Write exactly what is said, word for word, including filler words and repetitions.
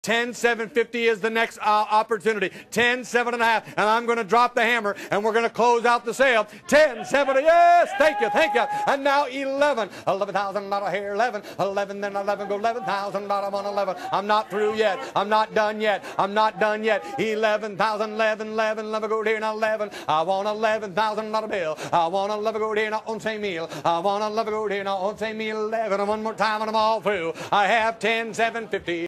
ten seven fifty is the next uh, opportunity. ten seven and a half, and I'm going to drop the hammer, and we're going to close out the sale. ten seventy, yes, thank you, thank you. And now eleven, eleven thousand dollar here, eleven, eleven, then eleven, go eleven thousand dollar on eleven. I'm not through yet. I'm not done yet. I'm not done yet. eleven thousand, eleven, eleven, eleven, go here now eleven. I want eleven thousand dollar bill. I want eleven go here now on same meal. I want eleven go here now on same meal eleven. And one more time and I'm all through. I have ten seven fifty.